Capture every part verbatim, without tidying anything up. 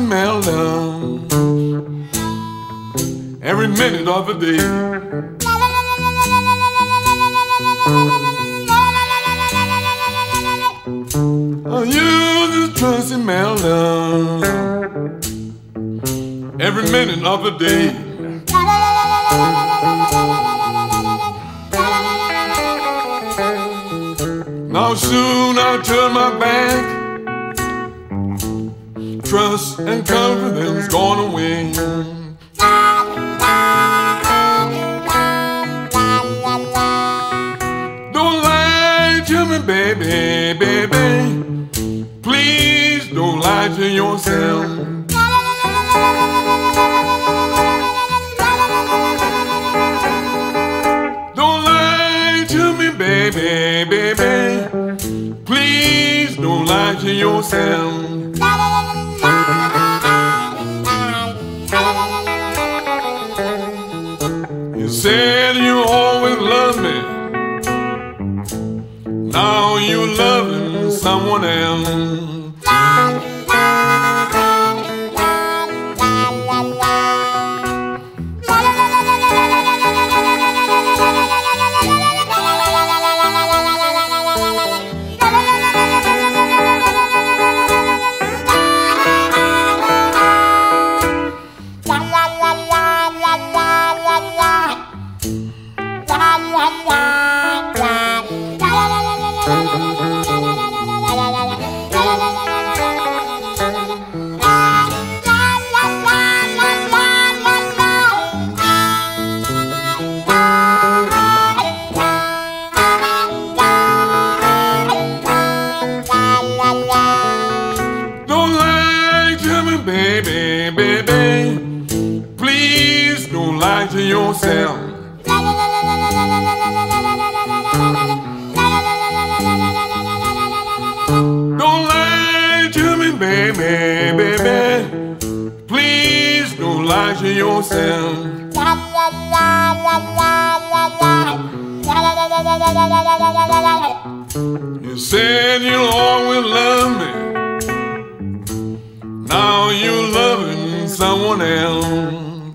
Imelda every minute of the day. I use this trust Imelda every minute of the day. Now soon I'll turn my back. Trust and confidence gone away. Don't lie to me, baby, baby. Please don't lie to yourself. Don't lie to me, baby, baby. Please don't lie to yourself. You said you always loved me. Now you're loving someone else. Baby, baby, please don't lie to yourself. Don't lie to me, baby, baby, please don't lie to yourself. You said you'll always love me. Now you're loving someone else.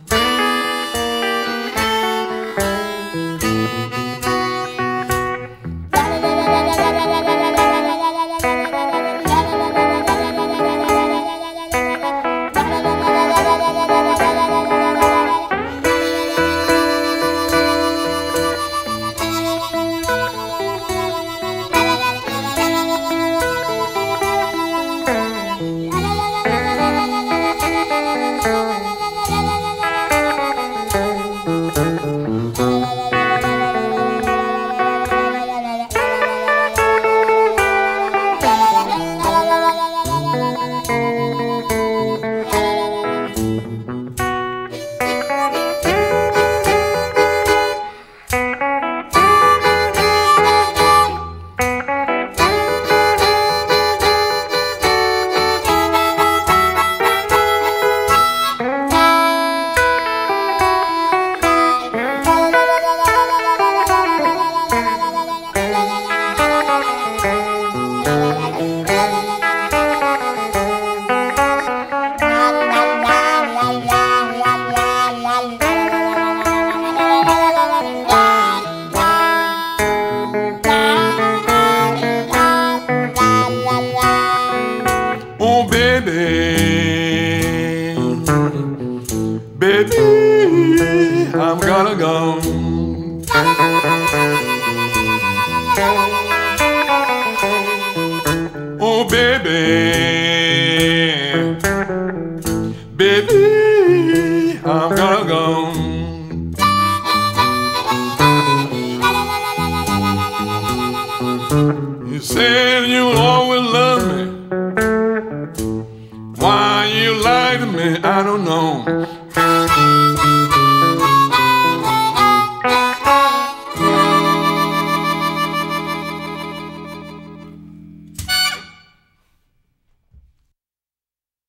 Oh baby, baby, I'm gonna go. Oh baby, baby, I'm gonna go. You said you'll always love me. Why you lie to me, I don't know.